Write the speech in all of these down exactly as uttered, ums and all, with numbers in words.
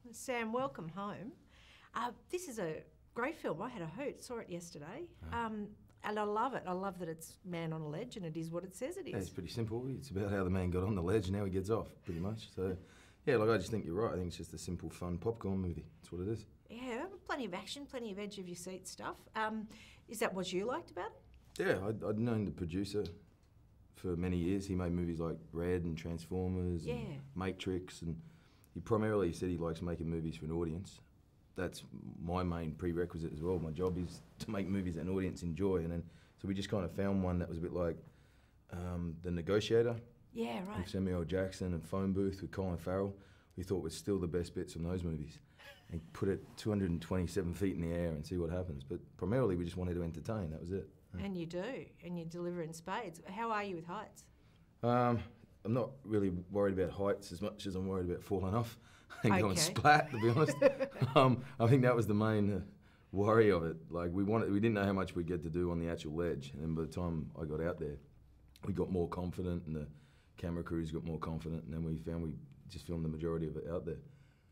Sam, welcome home. Uh, this is a great film. I had a hoot, saw it yesterday. Um, and I love it. I love that it's man on a ledge and it is what it says it is. Yeah, it's pretty simple. It's about how the man got on the ledge and how he gets off, pretty much. So, yeah, like I just think you're right. I think it's just a simple, fun popcorn movie. That's what it is. Yeah, plenty of action, plenty of edge of your seat stuff. Um, is that what you liked about it? Yeah, I'd, I'd known the producer for many years. He made movies like Red and Transformers Yeah. and Matrix, and he primarily said he likes making movies for an audience. That's my main prerequisite as well. My job is to make movies that an audience enjoy, and then so we just kind of found one that was a bit like um, The Negotiator. Yeah, right. With Samuel Jackson and Phone Booth with Colin Farrell. We thought was still the best bits from those movies, and put it two hundred twenty-seven feet in the air and see what happens. But primarily, we just wanted to entertain. That was it. And you do, and you deliver in spades. How are you with heights? Um, I'm not really worried about heights as much as I'm worried about falling off and Okay. going splat, to be honest. um, I think that was the main uh, worry of it. Like we wanted, we didn't know how much we'd get to do on the actual ledge, and then by the time I got out there, we got more confident, and the camera crews got more confident, and then we found we just filmed the majority of it out there.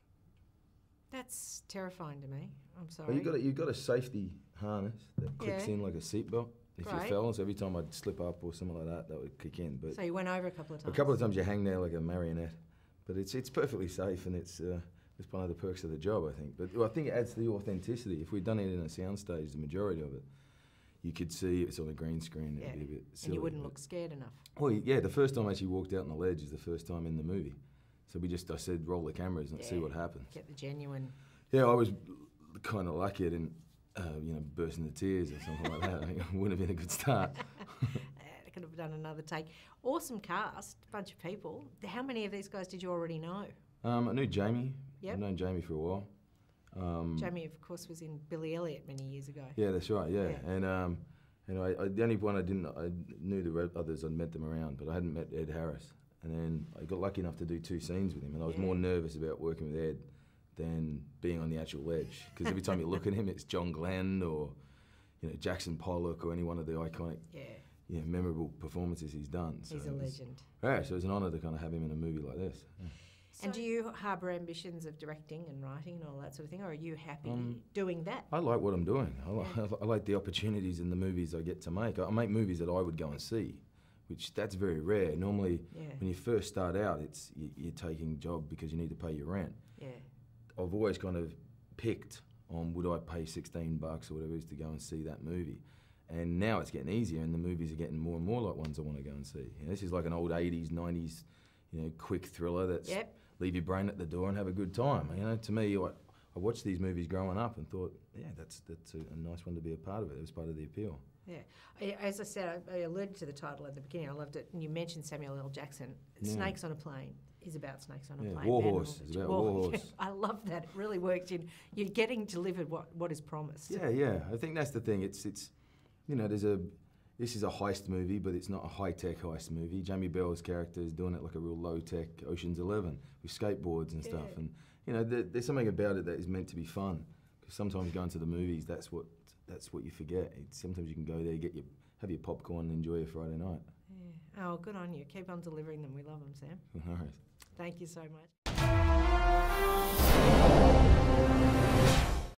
That's terrifying to me. I'm sorry. Well, you got a, you got a safety harness that clicks Yeah. in like a seatbelt if Great. you fell. So every time I'd slip up or something like that, that would kick in. But So you went over a couple of a times? couple of times you hang there like a marionette. But it's it's perfectly safe, and it's uh, it's one of the perks of the job, I think. But well, I think it adds to the authenticity. If we'd done it in a soundstage, the majority of it, you could see it's on a green screen. Yeah. It'd be a bit silly. And you wouldn't but- look scared enough. Well, yeah, the first time I actually walked out on the ledge is the first time in the movie. So we just, I said, roll the cameras and see Yeah. what happens. Get the genuine. Yeah, I was kind of lucky I didn't, uh, you know, burst into tears or something like that. I think it wouldn't have been a good start. I could have done another take. Awesome cast, bunch of people. How many of these guys did you already know? Um, I knew Jamie. Yep. I've known Jamie for a while. Um, Jamie, of course, was in Billy Elliot many years ago. Yeah, that's right. Yeah, Yeah. and um, and I, I, the only one I didn't, I knew the re- others. I'd met them around, but I hadn't met Ed Harris. And then I got lucky enough to do two scenes with him, and I was Yeah. more nervous about working with Ed than being on the actual ledge, because every time you look at him, it's John Glenn or, you know, Jackson Pollock or any one of the iconic, Yeah, you know, memorable performances he's done. So he's a it was- legend. Yeah, so it's an honour to kind of have him in a movie like this. Yeah. And do you harbour ambitions of directing and writing and all that sort of thing, or are you happy Um, doing that? I like what I'm doing. I, li- I like the opportunities in the movies I get to make. I make movies that I would go and see, which that's very rare. Normally, Yeah. when you first start out, it's you, you're taking job because you need to pay your rent. Yeah, I've always kind of picked on would I pay sixteen bucks or whatever it is to go and see that movie. And now it's getting easier, and the movies are getting more and more like ones I want to go and see. You know, this is like an old eighties, nineties, you know, quick thriller that's Yep. leave your brain at the door and have a good time. You know, to me, I, I watched these movies growing up and thought, yeah, that's that's a, a nice one to be a part of it. It was part of the appeal. yeah. I, as I said, I, I alluded to the title at the beginning. I loved it, and you mentioned Samuel L. Jackson. Yeah. Snakes on a Plane is about snakes on a Yeah, plane. War Man on a Horse is ledge. about War- War yeah, Horse. I love that. It really works. In you're getting delivered what, what is promised. Yeah, yeah. I think that's the thing. It's it's, you know, there's a. This is a heist movie, but it's not a high-tech heist movie. Jamie Bell's character is doing it like a real low-tech Ocean's Eleven with skateboards and stuff. Yeah. And you know, there, there's something about it that is meant to be fun. Because sometimes going to the movies, that's what that's what you forget. It's, sometimes you can go there, get your have your popcorn, and enjoy your Friday night. Yeah. Oh, good on you. Keep on delivering them. We love them, Sam. All right. Thank you so much.